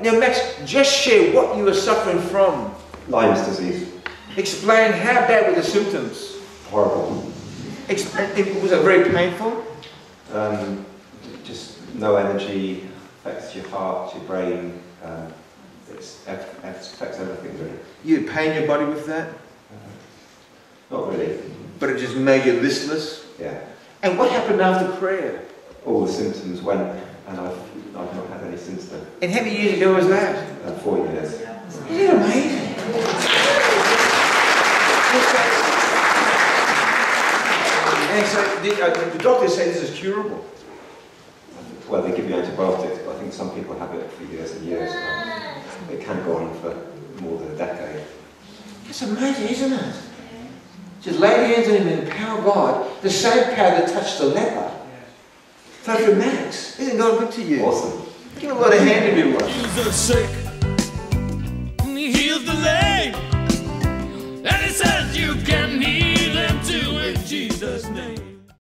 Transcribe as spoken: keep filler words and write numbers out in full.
now Max, just share what you were suffering from. Lyme disease. Explain how bad were the symptoms. Horrible. Ex it, was it very painful? Um, just no energy, affects your heart, your brain, um, it's, it affects everything really. You pain your body with that? Uh, not really. But it just made you listless? Yeah. And what happened after prayer? All the symptoms went, and I've, I've not had any since then. And how many years ago was that? Uh, four years. Isn't it amazing? And so the, uh, the doctor said this is curable. Well, they give you antibiotics, but I think some people have it for years and years. Um, it can go on for more than a decade. It's amazing, isn't it? Just lay hands on him in the power of God, the same power that touched the leper. Touch your Max. Isn't God good to you? Awesome. Give a lot of hand to everyone.